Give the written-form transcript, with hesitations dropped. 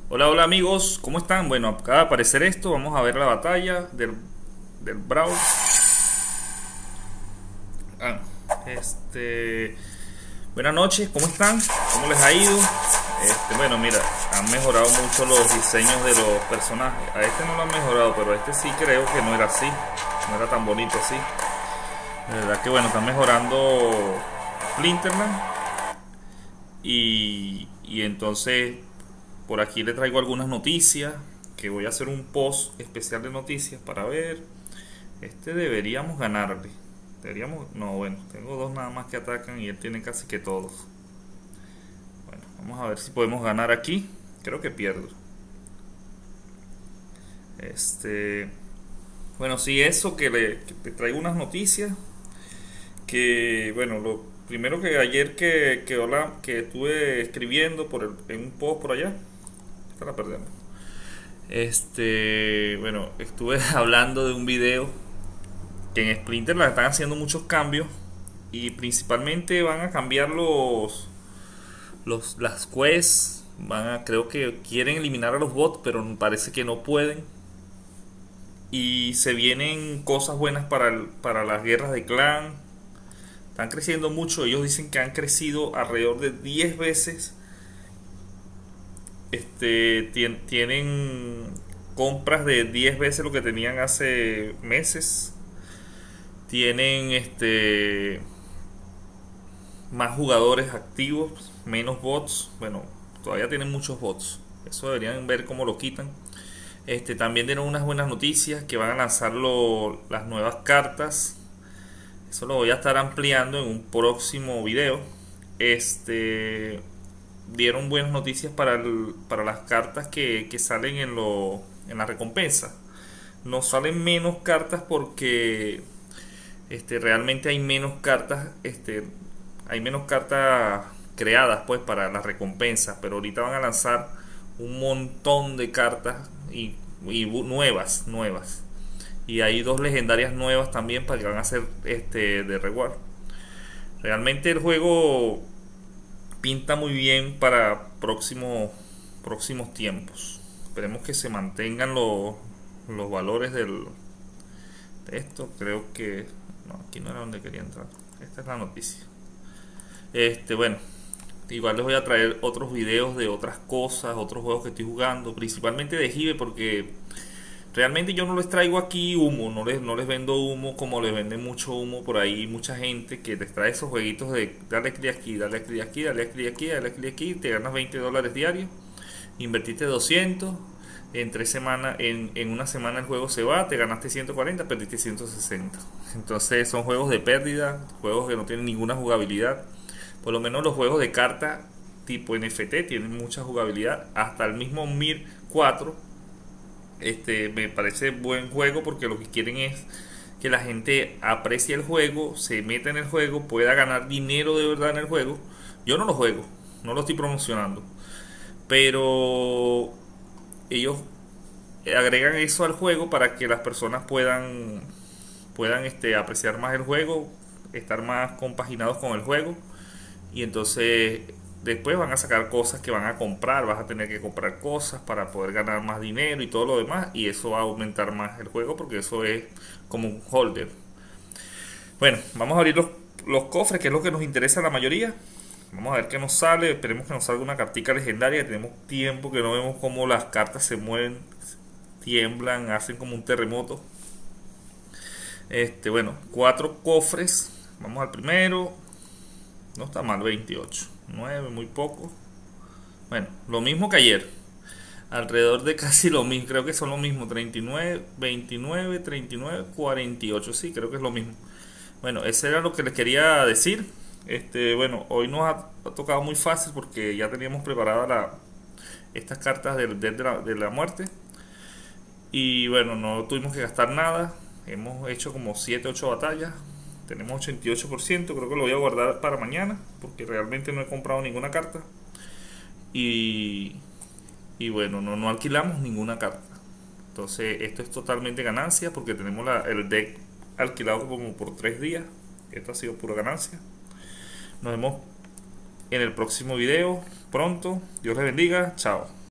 Hola, hola amigos, ¿cómo están? Bueno, acaba de aparecer esto, vamos a ver la batalla del Brawl. Ah, este, Buenas noches, ¿cómo están? ¿Cómo les ha ido? Bueno, mira, han mejorado mucho los diseños de los personajes. A este no lo han mejorado, pero a este sí creo que no era así, no era tan bonito así. De verdad que bueno, están mejorando Splinterman y entonces por aquí le traigo algunas noticias, que voy a hacer un post especial de noticias para ver. Deberíamos ganarle. Deberíamos, no, bueno, tengo dos nada más que atacan y él tiene casi que todos. Bueno, vamos a ver si podemos ganar aquí. Creo que pierdo. Este, bueno, sí, eso que te traigo unas noticias. Que bueno, lo primero que ayer que estuve escribiendo en un post por allá, esta la perdemos. Bueno, estuve hablando de un video que en Splinter la están haciendo muchos cambios y principalmente van a cambiar las quests, creo que quieren eliminar a los bots, pero parece que no pueden. Y se vienen cosas buenas para las guerras de clan. Están creciendo mucho, ellos dicen que han crecido alrededor de 10 veces. Tienen compras de 10 veces lo que tenían hace meses. Tienen más jugadores activos, menos bots. Bueno, todavía tienen muchos bots. Eso deberían ver cómo lo quitan. También tienen unas buenas noticias que van a lanzar las nuevas cartas. Eso lo voy a estar ampliando en un próximo video. Dieron buenas noticias para las cartas que salen en la recompensa. No salen menos cartas porque realmente hay menos cartas creadas pues para las recompensas, pero ahorita van a lanzar un montón de cartas y nuevas, y hay dos legendarias nuevas también para que van a ser de reward. Realmente el juego pinta muy bien para próximos tiempos. Esperemos que se mantengan los valores de esto. Creo que no, aquí no era donde quería entrar. Esta es la noticia. Bueno, igual les voy a traer otros videos de otras cosas, otros juegos que estoy jugando, principalmente de Jive, porque realmente yo no les traigo aquí humo, no les vendo humo como les venden mucho humo por ahí mucha gente que les trae esos jueguitos de dale clic aquí, dale clic aquí, dale clic aquí, dale clic aquí, te ganas $20 diarios, invertiste 200, en una semana el juego se va, te ganaste 140, perdiste 160. Entonces son juegos de pérdida, juegos que no tienen ninguna jugabilidad. Por lo menos los juegos de carta tipo NFT tienen mucha jugabilidad. Hasta el mismo Mir 4 me parece buen juego, porque lo que quieren es que la gente aprecie el juego, se meta en el juego, pueda ganar dinero de verdad en el juego. Yo no lo juego, no lo estoy promocionando, pero ellos agregan eso al juego para que las personas puedan apreciar más el juego, estar más compaginados con el juego, y entonces después van a sacar cosas que van a comprar, vas a tener que comprar cosas para poder ganar más dinero y todo lo demás, y eso va a aumentar más el juego porque eso es como un holder. Bueno, vamos a abrir los cofres, que es lo que nos interesa a la mayoría. Vamos a ver qué nos sale. Esperemos que nos salga una cartica legendaria. Tenemos tiempo que no vemos cómo las cartas se mueven, tiemblan, hacen como un terremoto. Bueno, 4 cofres. Vamos al primero. No está mal, 28. 9, muy poco. Bueno, lo mismo que ayer. Alrededor de casi lo mismo. Creo que son lo mismo. 39, 29, 39, 48. Sí, creo que es lo mismo. Bueno, ese era lo que les quería decir. Bueno, hoy nos ha tocado muy fácil porque ya teníamos preparadas estas cartas de la muerte. Y bueno, no tuvimos que gastar nada. Hemos hecho como 7 8 batallas. Tenemos 88%. Creo que lo voy a guardar para mañana, porque realmente no he comprado ninguna carta. Y, y bueno, no alquilamos ninguna carta. Entonces esto es totalmente ganancia, porque tenemos el deck alquilado como por 3 días. Esto ha sido pura ganancia. Nos vemos en el próximo video pronto. Dios les bendiga. Chao.